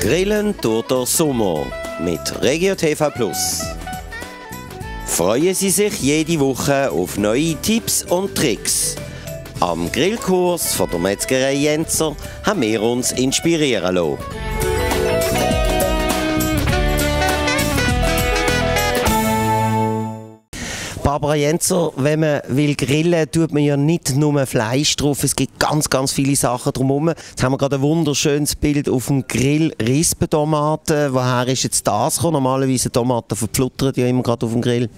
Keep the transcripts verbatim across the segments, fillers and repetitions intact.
Grillen durch den Sommer mit Regio T V Plus. Freuen Sie sich jede Woche auf neue Tipps und Tricks. Am Grillkurs von der Metzgerei Jenzer haben wir uns inspirieren lassen. Barbara Jenzer, wenn man will grillen, tut man ja nicht nur Fleisch drauf, es gibt ganz, ganz viele Sachen drumherum. Jetzt haben wir gerade ein wunderschönes Bild auf dem Grill, Rispentomaten. Woher ist jetzt das gekommen? Normalerweise Tomaten verpfluttern ja immer gerade auf dem Grill.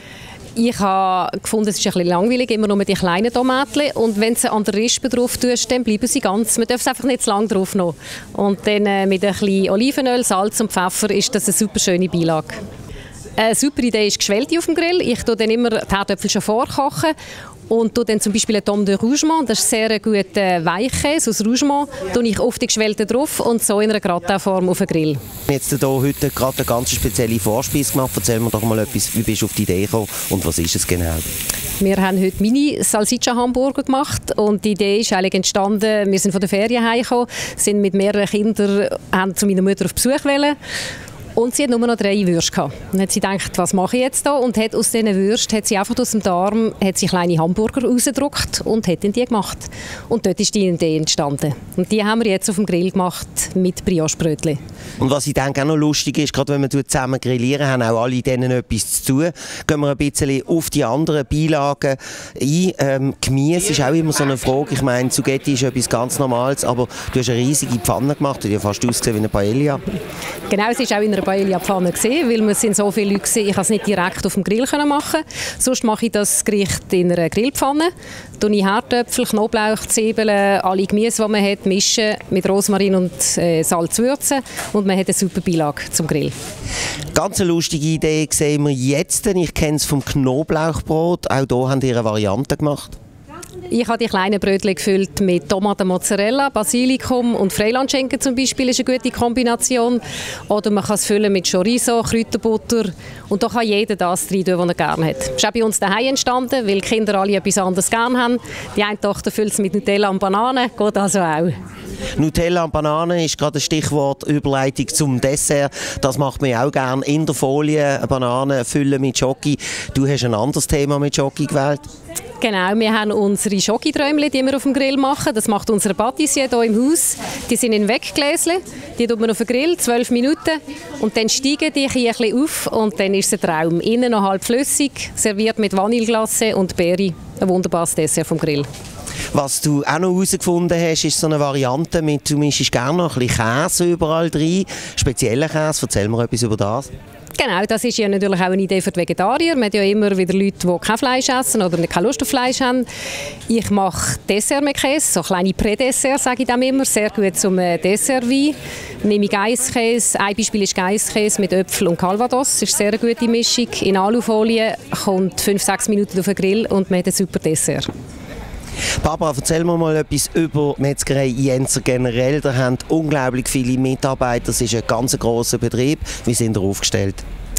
Ich habe gefunden, es ist ein bisschen langweilig, immer nur die kleinen Tomaten. Und wenn du an der Rispe drauf tust, dann bleiben sie ganz. Man darf es einfach nicht zu lange drauf nehmen. Und dann äh, mit ein bisschen Olivenöl, Salz und Pfeffer ist das eine super schöne Beilage. Eine super Idee ist Geschwellte auf dem Grill. Ich tue dann immer die Herdöpfel schon vorkochen und tue dann zum Beispiel einen Tom de Rougemont, das ist sehr ein guter Weichkäse aus Rougemont, tue ich auf die Geschwellte drauf und so in einer Gratin-Form auf den Grill. Jetzt hier heute gerade eine ganz spezielle Vorspeise gemacht. Erzähl mir doch mal etwas, wie bist du auf die Idee gekommen und was ist es genau? Wir haben heute Mini-Salsiccia-Hamburger gemacht und die Idee ist eigentlich entstanden, wir sind von der Ferien heimgekommen, sind mit mehreren Kindern, haben zu meiner Mutter auf Besuch wollen. Und sie hat nur noch drei Würste gehabt. Dann hat sie gedacht, was mache ich jetzt da? Und hat aus diesen Würsten hat sie einfach aus dem Darm hat sie kleine Hamburger rausgedruckt und hat dann die gemacht. Und dort ist die Idee entstanden. Und die haben wir jetzt auf dem Grill gemacht mit Brioche-Brötchen. Und was ich denke auch noch lustig ist, gerade wenn wir zusammen grillieren, haben auch alle denen etwas zu tun. Gehen wir ein bisschen auf die anderen Beilagen ein. Ähm, Gemüse ist auch immer so eine Frage. Ich meine, Zugetti ist etwas ganz Normales, aber du hast eine riesige Pfanne gemacht, die ja fast ausgesehen wie eine Paella. Genau, es ist auch in einer Paella-Pfanne gesehen, weil wir sind so viele Leute gesehen, ich konnte es nicht direkt auf dem Grill machen. Sonst mache ich das Gericht in einer Grillpfanne. Tue ich Herdöpfel, Knoblauch, Zwiebeln, alle Gemüse, die man hat, mischen mit Rosmarin und äh, Salz würzen und man hat eine super Beilage zum Grill. Ganz eine lustige Idee sehen wir jetzt. Ich kenne es vom Knoblauchbrot. Auch hier haben ihr eine Variante gemacht. Ich habe die kleinen Brötchen gefüllt mit Tomaten, Mozzarella, Basilikum und Freilandschinken zum Beispiel, ist eine gute Kombination. Oder man kann es füllen mit Chorizo, Kräuterbutter und da kann jeder das rein tun, was er gerne hat. Das ist auch bei uns daheim entstanden, weil die Kinder alle etwas anderes gerne haben. Die eine Tochter füllt es mit Nutella und Bananen, geht also auch. Nutella und Bananen ist gerade ein Stichwort Überleitung zum Dessert. Das macht man auch gerne in der Folie, Bananen füllen mit Schoki. Du hast ein anderes Thema mit Schoki gewählt. Genau, wir haben unsere Schokiträumchen, die wir auf dem Grill machen. Das macht unser Patissier hier im Haus. Die sind in Weggläschen. Die tut man auf den Grill, zwölf Minuten. Und dann steigen die ein bisschen auf und dann ist es ein Traum. Innen noch halb flüssig, serviert mit Vanilleglace und Beere. Ein wunderbares Dessert vom Grill. Was du auch noch herausgefunden hast, ist so eine Variante mit, du mischst gerne noch ein bisschen Käse überall rein. Spezieller Käse, erzähl mir etwas über das. Genau, das ist ja natürlich auch eine Idee für die Vegetarier. Man hat ja immer wieder Leute, die kein Fleisch essen oder keine Lust auf Fleisch haben. Ich mache Dessert mit Käse, so kleine Prä-Dessert, sage ich dem immer, sehr gut zum Dessertwein. Nehme ich Geisskäse, ein Beispiel ist Geisskäse mit Äpfel und Calvados, das ist eine sehr gute Mischung. In Alufolie kommt fünf bis sechs Minuten auf den Grill und man hat ein super Dessert. Barbara, erzähl mir mal etwas über Metzgerei Jenzer generell. Da haben unglaublich viele Mitarbeiter. Das ist ein ganz grosser Betrieb. Wie sind ihr aufgestellt?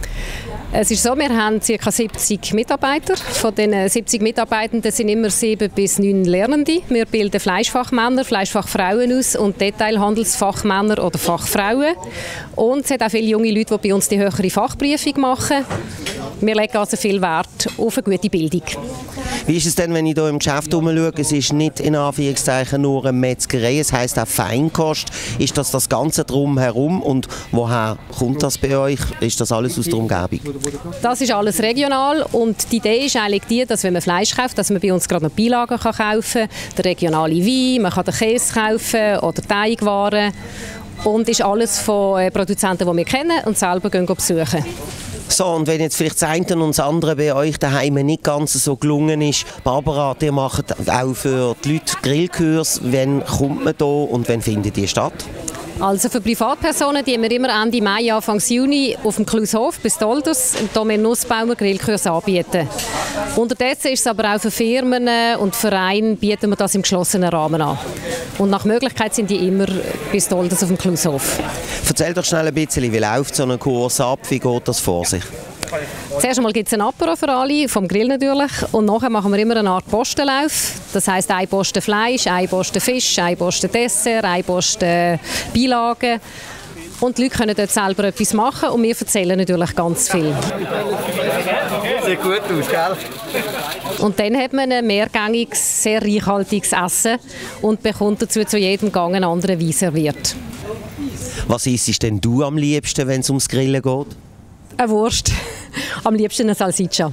Es ist so, wir haben ca. siebzig Mitarbeiter. Von diesen siebzig Mitarbeitenden sind immer sieben bis neun Lernende. Wir bilden Fleischfachmänner, Fleischfachfrauen aus und Detailhandelsfachmänner oder Fachfrauen. Und es hat auch viele junge Leute, die bei uns die höhere Fachprüfung machen. Wir legen also viel Wert auf eine gute Bildung. Wie ist es denn, wenn ich hier im Geschäft herumschaue? Es ist nicht in Anführungszeichen nur eine Metzgerei, es heisst auch Feinkost. Ist das das Ganze drumherum und woher kommt das bei euch? Ist das alles aus der Umgebung? Das ist alles regional und die Idee ist eigentlich die, dass wenn man Fleisch kauft, dass man bei uns gerade noch Beilagen kaufen kann, der regionale Wein, man kann den Käse kaufen oder Teigwaren und ist alles von Produzenten, die wir kennen und selber gehen besuchen. So, und wenn jetzt vielleicht das eine und das andere bei euch daheim nicht ganz so gelungen ist, Barbara, ihr macht auch für die Leute Grillkurs. Wann kommt man da und wann findet die statt? Also für Privatpersonen, die wir immer Ende Mai, Anfang Juni auf dem Klushof bis Dolders und hier mit Nussbaumer Grillkurs anbieten. Unterdessen ist es aber auch für Firmen und Vereine bieten wir das im geschlossenen Rahmen an. Und nach Möglichkeit sind die immer bis Dolders auf dem Klushof. Erzähl doch schnell ein bisschen, wie läuft so ein Kurs ab, wie geht das vor sich? Zuerst einmal gibt es ein Apero für alle, vom Grill natürlich. Und nachher machen wir immer eine Art Postenlauf. Das heisst, ein Posten Fleisch, ein Posten Fisch, ein Posten Dessert, ein Posten Beilagen. Und die Leute können dort selber etwas machen und wir erzählen natürlich ganz viel. Sieht gut aus, gell? Und dann hat man ein mehrgängiges, sehr reichhaltiges Essen und bekommt dazu zu jedem Gang einen anderen Wein serviert. Was isst denn du am liebsten, wenn es ums Grillen geht? Eine Wurst. Am liebsten eine Salsiccia.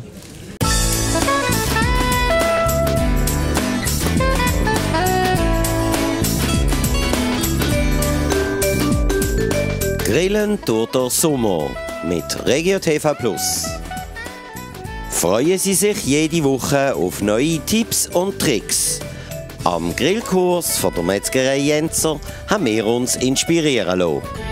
Grillen durch den Sommer mit Regio T V Plus. Freuen Sie sich jede Woche auf neue Tipps und Tricks. Am Grillkurs von der Metzgerei Jenzer haben wir uns inspirieren lassen.